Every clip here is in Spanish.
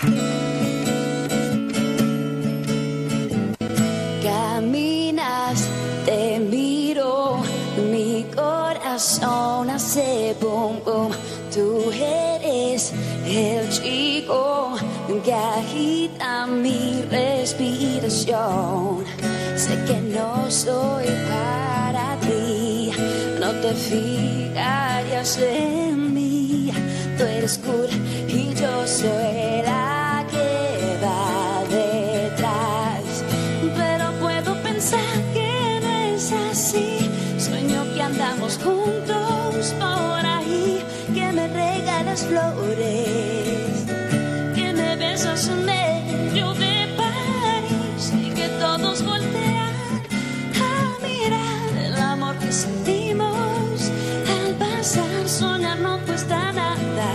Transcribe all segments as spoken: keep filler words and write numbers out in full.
Caminas, te miro, mi corazón hace boom boom. Tú eres el chico que agita mi respiración. Sé que no soy para ti, no te fijarías en mí. Tú eres cool y yo soy la que va detrás. Pero puedo pensar que no es así. Sueño que andamos juntos por ahí, que me regalas flores, que me besas en medio de París y que todos voltean a mirar el amor que sentimos al pasar. Soñar no cuesta nada,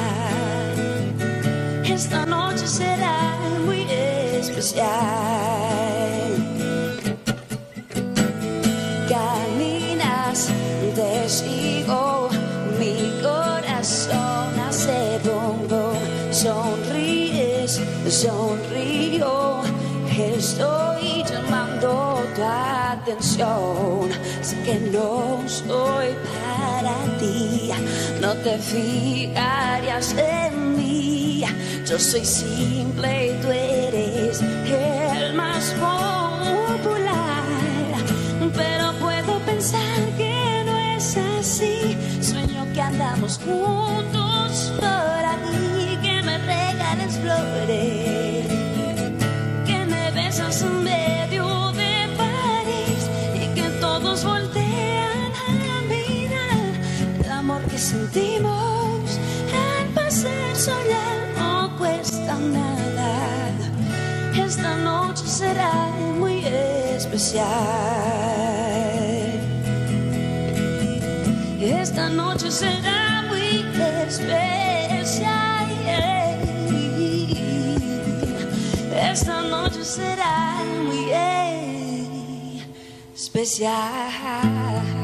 esta noche será muy especial. Caminas, te sigo, mi corazón hace boom boom. Sonríes, sonrío, estoy llamando tu atención. Sé que no soy para ti, no te fijarías en mí. Yo soy simple y tú eres el más popular. Pero puedo pensar que no es así. Sueño que andamos juntos por ahí, que me regales flores, que me besas en medio de París y que todos voltean a mirar el amor que sentimos al pasar. Soñar no cuesta nada, esta noche será muy especial. Esta noche será muy especial. Esta noche será muy especial.